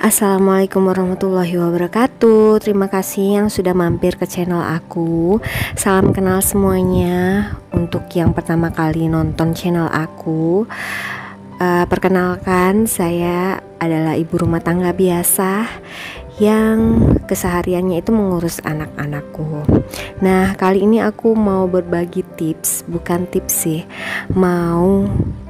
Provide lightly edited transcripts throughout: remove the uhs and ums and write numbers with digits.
Assalamualaikum warahmatullahi wabarakatuh. Terima kasih yang sudah mampir ke channel aku. Salam kenal semuanya. Untuk yang pertama kali nonton channel aku, perkenalkan, saya adalah ibu rumah tangga biasa yang kesehariannya itu mengurus anak-anakku. Nah, kali ini aku mau berbagi tips, bukan tips sih, mau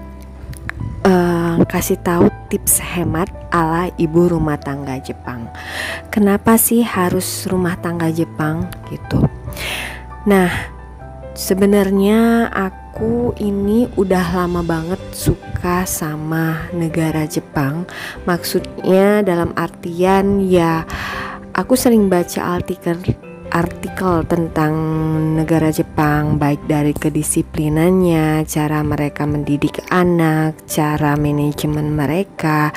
kasih tahu tips hemat ala ibu rumah tangga Jepang. Kenapa sih harus rumah tangga Jepang gitu? Nah, sebenarnya aku ini udah lama banget suka sama negara Jepang. Maksudnya dalam artian ya, aku sering baca artikel tentang negara Jepang, baik dari kedisiplinannya, cara mereka mendidik anak, cara manajemen mereka,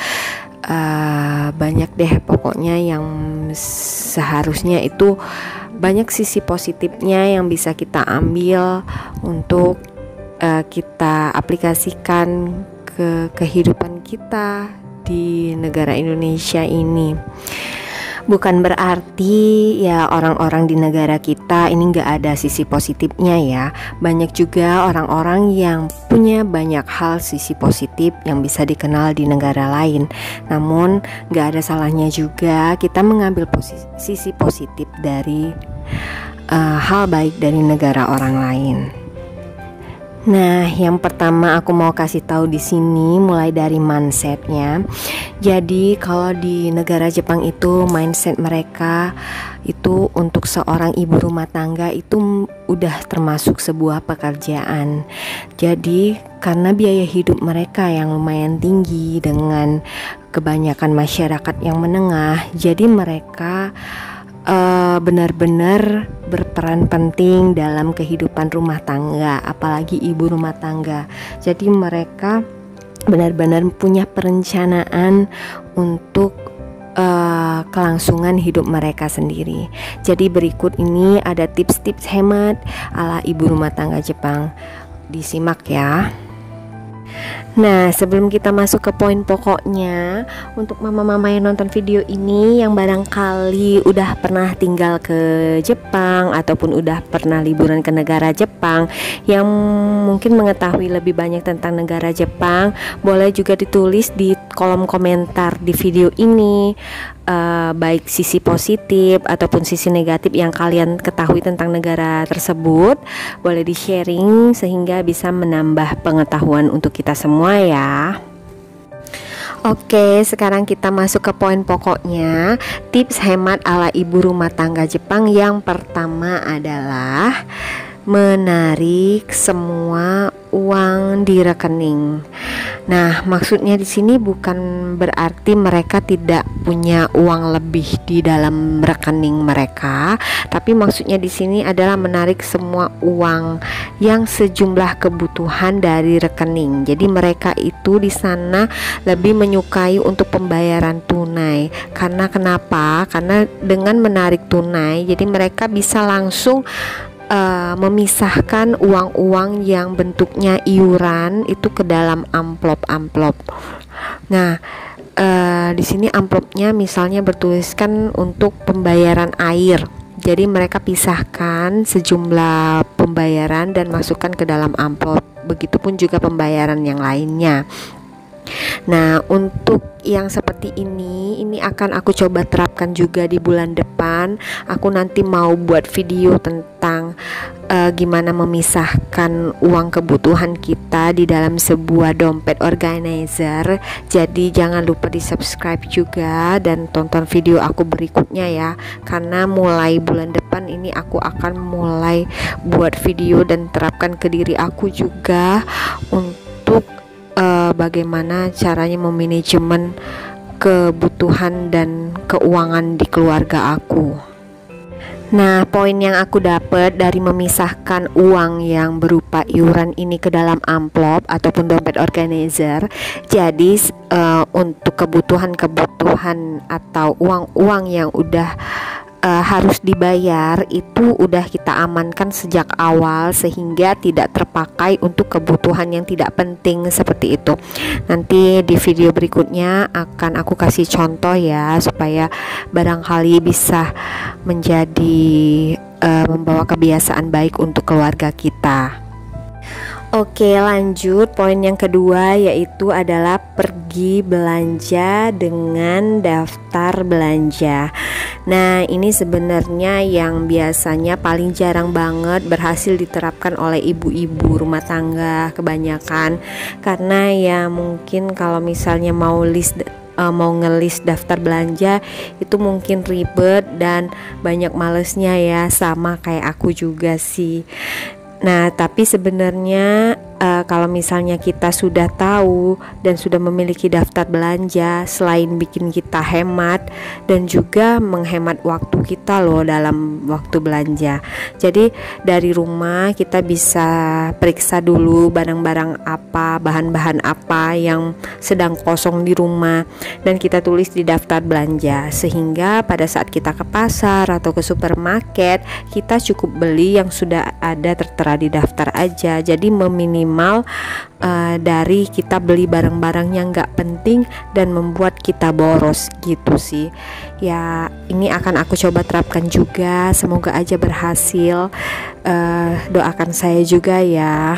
banyak deh pokoknya yang seharusnya itu banyak sisi positifnya yang bisa kita ambil untuk kita aplikasikan ke kehidupan kita di negara Indonesia ini. Bukan berarti ya orang-orang di negara kita ini nggak ada sisi positifnya ya. Banyak juga orang-orang yang punya banyak hal sisi positif yang bisa dikenal di negara lain. Namun nggak ada salahnya juga kita mengambil sisi positif dari hal baik dari negara orang lain. Nah, yang pertama aku mau kasih tahu di sini mulai dari mindsetnya. Jadi kalau di negara Jepang itu mindset mereka itu untuk seorang ibu rumah tangga itu udah termasuk sebuah pekerjaan. Jadi karena biaya hidup mereka yang lumayan tinggi dengan kebanyakan masyarakat yang menengah, jadi mereka benar-benar berperan penting dalam kehidupan rumah tangga, apalagi ibu rumah tangga. Jadi mereka benar-benar punya perencanaan untuk kelangsungan hidup mereka sendiri. Jadi berikut ini ada tips-tips hemat ala ibu rumah tangga Jepang. Disimak ya. Nah, sebelum kita masuk ke poin pokoknya, untuk mama-mama yang nonton video ini yang barangkali udah pernah tinggal ke Jepang ataupun udah pernah liburan ke negara Jepang, yang mungkin mengetahui lebih banyak tentang negara Jepang, boleh juga ditulis di kolom komentar di video ini, baik sisi positif ataupun sisi negatif yang kalian ketahui tentang negara tersebut. Boleh di-sharing sehingga bisa menambah pengetahuan untuk kita semua ya. Oke, sekarang kita masuk ke poin pokoknya. Tips hemat ala ibu rumah tangga Jepang yang pertama adalah menarik semua uang di rekening. Nah, maksudnya di sini bukan berarti mereka tidak punya uang lebih di dalam rekening mereka, tapi maksudnya di sini adalah menarik semua uang yang sejumlah kebutuhan dari rekening. Jadi mereka itu di sana lebih menyukai untuk pembayaran tunai. Karena kenapa? Karena dengan menarik tunai, jadi mereka bisa langsung memisahkan uang-uang yang bentuknya iuran itu ke dalam amplop-amplop. Nah, di sini amplopnya misalnya bertuliskan untuk pembayaran air. Jadi mereka pisahkan sejumlah pembayaran dan masukkan ke dalam amplop. Begitupun juga pembayaran yang lainnya. Nah, untuk yang seperti ini akan aku coba terapkan juga di bulan depan. Aku nanti mau buat video tentang gimana memisahkan uang kebutuhan kita di dalam sebuah dompet organizer. Jadi jangan lupa di subscribe juga dan tonton video aku berikutnya ya. Karena mulai bulan depan ini aku akan mulai buat video dan terapkan ke diri aku juga untuk bagaimana caranya memanajemen kebutuhan dan keuangan di keluarga aku. Nah, poin yang aku dapat dari memisahkan uang yang berupa iuran ini ke dalam amplop ataupun dompet organizer, jadi untuk kebutuhan-kebutuhan atau uang-uang yang udah harus dibayar itu udah kita amankan sejak awal sehingga tidak terpakai untuk kebutuhan yang tidak penting seperti itu. Nanti di video berikutnya akan aku kasih contoh ya, supaya barangkali bisa menjadi membawa kebiasaan baik untuk keluarga kita. Oke, lanjut poin yang kedua, yaitu adalah pergi belanja dengan daftar belanja. Nah, ini sebenarnya yang biasanya paling jarang banget berhasil diterapkan oleh ibu-ibu rumah tangga kebanyakan, karena ya mungkin kalau misalnya mau ngelis daftar belanja itu mungkin ribet dan banyak malesnya ya, sama kayak aku juga sih. Nah, tapi sebenarnya kalau misalnya kita sudah tahu dan sudah memiliki daftar belanja, selain bikin kita hemat dan juga menghemat waktu kita loh dalam waktu belanja. Jadi dari rumah kita bisa periksa dulu barang-barang apa, bahan-bahan apa yang sedang kosong di rumah, dan kita tulis di daftar belanja, sehingga pada saat kita ke pasar atau ke supermarket, kita cukup beli yang sudah ada tertera di daftar aja. Jadi meminimal dari kita beli barang-barang yang gak penting dan membuat kita boros gitu sih ya. Ini akan aku coba terapkan juga, semoga aja berhasil. Doakan saya juga ya.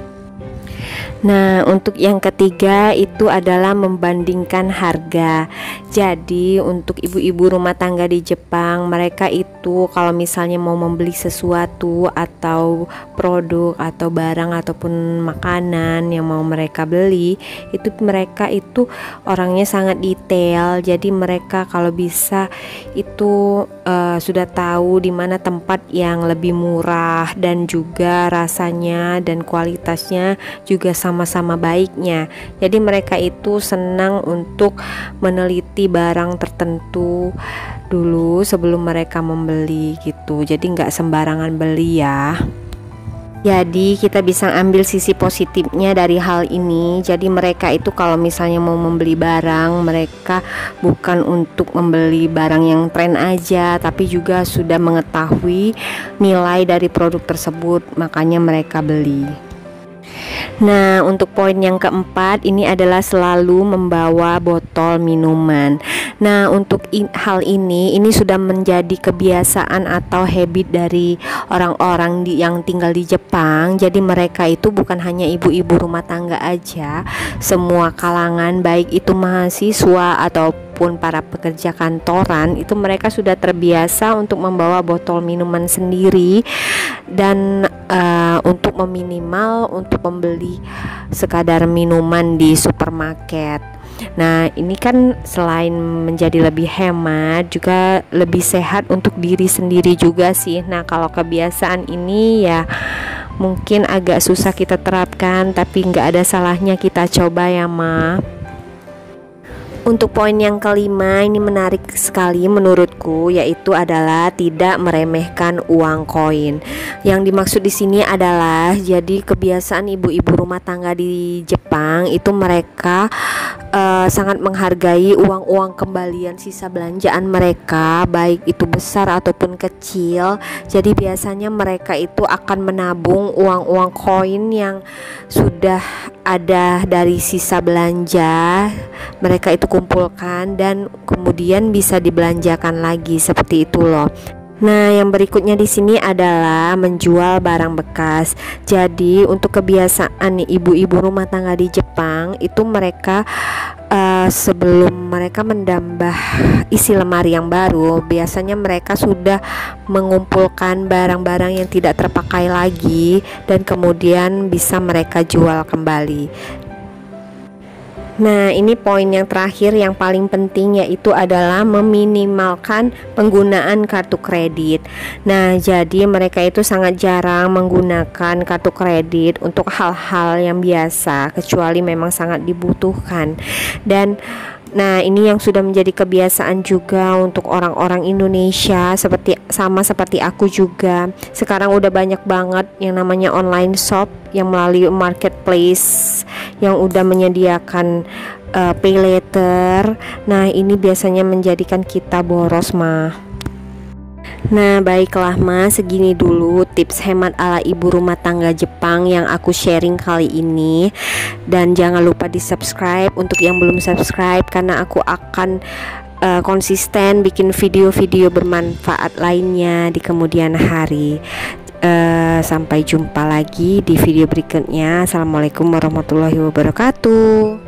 Nah, untuk yang ketiga itu adalah membandingkan harga. Jadi untuk ibu-ibu rumah tangga di Jepang, mereka itu kalau misalnya mau membeli sesuatu atau produk atau barang ataupun makanan yang mau mereka beli, itu mereka itu orangnya sangat detail. Jadi mereka kalau bisa itu sudah tahu di mana tempat yang lebih murah dan juga rasanya dan kualitasnya juga sama-sama baiknya. Jadi mereka itu senang untuk meneliti barang tertentu dulu sebelum mereka membeli gitu. Jadi nggak sembarangan beli ya. Jadi kita bisa ambil sisi positifnya dari hal ini. Jadi mereka itu kalau misalnya mau membeli barang, mereka bukan untuk membeli barang yang tren aja, tapi juga sudah mengetahui nilai dari produk tersebut, makanya mereka beli. Nah, untuk poin yang keempat ini adalah selalu membawa botol minuman. Nah, untuk hal ini sudah menjadi kebiasaan atau habit dari orang-orang yang tinggal di Jepang. Jadi mereka itu bukan hanya ibu-ibu rumah tangga aja, semua kalangan, baik itu mahasiswa ataupun para pekerja kantoran, itu mereka sudah terbiasa untuk membawa botol minuman sendiri dan untuk meminimal untuk membeli sekadar minuman di supermarket. Nah, ini kan selain menjadi lebih hemat, juga lebih sehat untuk diri sendiri juga sih. Nah, kalau kebiasaan ini ya mungkin agak susah kita terapkan, tapi nggak ada salahnya kita coba ya, Ma. Untuk poin yang kelima ini menarik sekali menurutku, yaitu adalah tidak meremehkan uang koin. Yang dimaksud di sini adalah jadi kebiasaan ibu-ibu rumah tangga di Jepang itu mereka sangat menghargai uang-uang kembalian sisa belanjaan mereka, baik itu besar ataupun kecil. Jadi biasanya mereka itu akan menabung uang-uang koin yang sudah ada dari sisa belanja, mereka itu kumpulkan dan kemudian bisa dibelanjakan lagi, seperti itu loh. Nah, yang berikutnya di sini adalah menjual barang bekas. Jadi untuk kebiasaan ibu-ibu rumah tangga di Jepang itu mereka sebelum mereka menambah isi lemari yang baru, biasanya mereka sudah mengumpulkan barang-barang yang tidak terpakai lagi dan kemudian bisa mereka jual kembali. Nah, ini poin yang terakhir yang paling penting, yaitu adalah meminimalkan penggunaan kartu kredit. Nah, jadi mereka itu sangat jarang menggunakan kartu kredit untuk hal-hal yang biasa, kecuali memang sangat dibutuhkan. Dan nah, ini yang sudah menjadi kebiasaan juga untuk orang-orang Indonesia, sama seperti aku juga. Sekarang udah banyak banget yang namanya online shop yang melalui marketplace yang udah menyediakan pay later. Nah, ini biasanya menjadikan kita boros, mah. Nah, baiklah Mas, segini dulu tips hemat ala ibu rumah tangga Jepang yang aku sharing kali ini. Dan jangan lupa di-subscribe untuk yang belum subscribe, karena aku akan konsisten bikin video-video bermanfaat lainnya di kemudian hari. Sampai jumpa lagi di video berikutnya. Assalamualaikum warahmatullahi wabarakatuh.